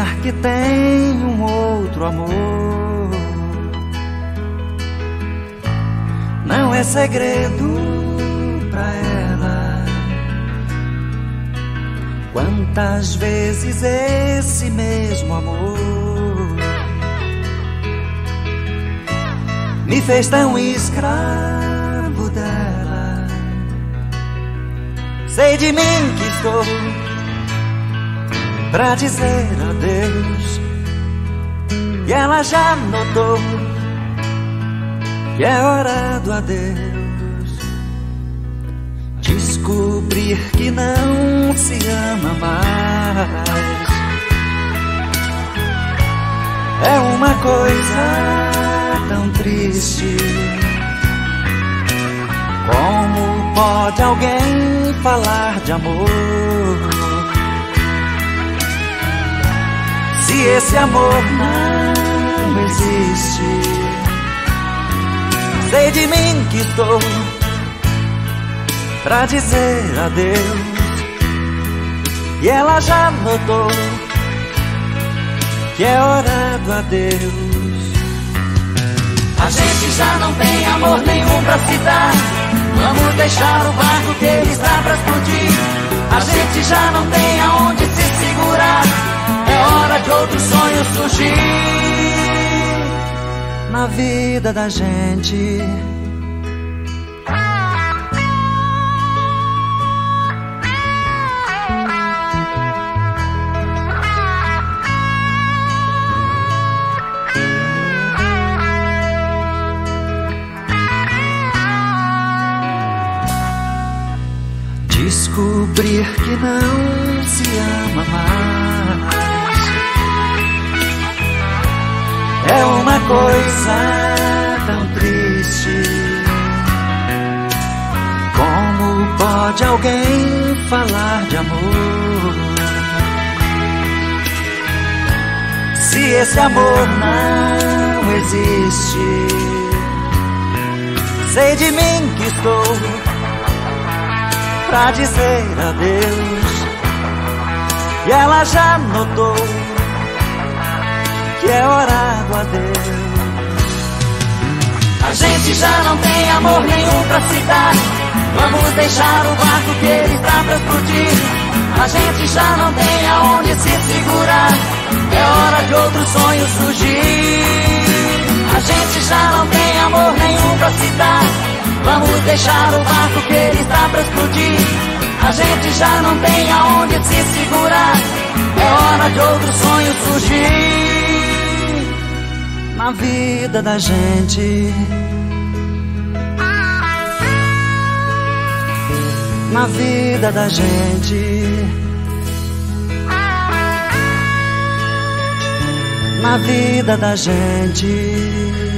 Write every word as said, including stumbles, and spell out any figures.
pensar que tem um outro amor. Não é segredo pra ela quantas vezes esse mesmo amor me fez tão escravo dela. Sei de mim que estou pra dizer adeus, e ela já notou que é hora do adeus. Descobrir que não se ama mais é uma coisa tão triste. Como pode alguém falar de amor se esse amor não existe? Sei de mim que estou pra dizer adeus, e ela já notou que é hora do adeus. A gente já não tem amor nenhum pra se dar. Vamos deixar o barco que ele está pra explodir. A gente já não tem aonde se segurar. É hora de outro sonho surgir na vida da gente. Descobrir que não se ama mais é uma coisa tão triste. Como pode alguém falar de amor se esse amor não existe? Sei de mim que estou pra dizer adeus, e ela já notou que é hora do adeus. A gente já não tem amor nenhum pra se dar. Vamos deixar o barco que ele está pra explodir. A gente já não tem aonde se segurar. É hora de outro sonho surgir. A gente já não tem amor nenhum pra se dar. Vamos deixar o barco que ele está pra explodir. A gente já não tem aonde se segurar. É hora de outro sonho surgir na vida da gente. Na vida da gente. Na vida da gente.